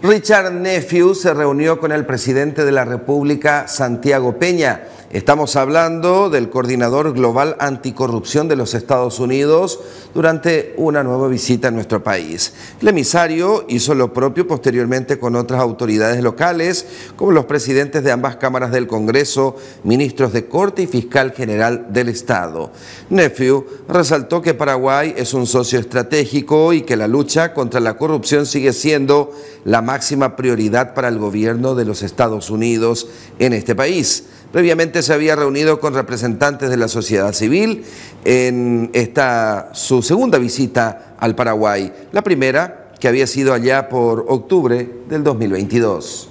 Richard Nephew se reunió con el presidente de la República, Santiago Peña. Estamos hablando del coordinador global anticorrupción de los Estados Unidos durante una nueva visita a nuestro país. El emisario hizo lo propio posteriormente con otras autoridades locales, como los presidentes de ambas cámaras del Congreso, ministros de Corte y Fiscal General del Estado. Nephew resaltó que Paraguay es un socio estratégico y que la lucha contra la corrupción sigue siendo la máxima prioridad para el gobierno de los Estados Unidos en este país. Previamente se había reunido con representantes de la sociedad civil en su segunda visita al Paraguay, la primera que había sido allá por octubre del 2022.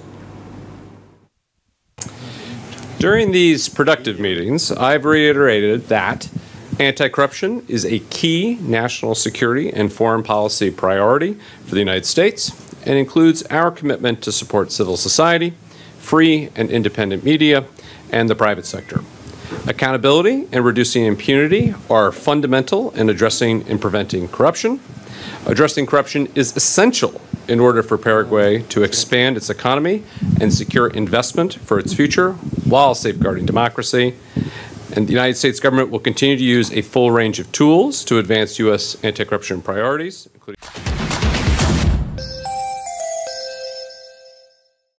During these productive meetings, I've reiterated that anti-corruption is a key national security and foreign policy priority for the United States and includes our commitment to support civil society, free and independent media, and the private sector. Accountability and reducing impunity are fundamental in addressing and preventing corruption. Addressing corruption is essential in order for Paraguay to expand its economy and secure investment for its future while safeguarding democracy. And the United States government will continue to use a full range of tools to advance U.S. anti-corruption priorities, including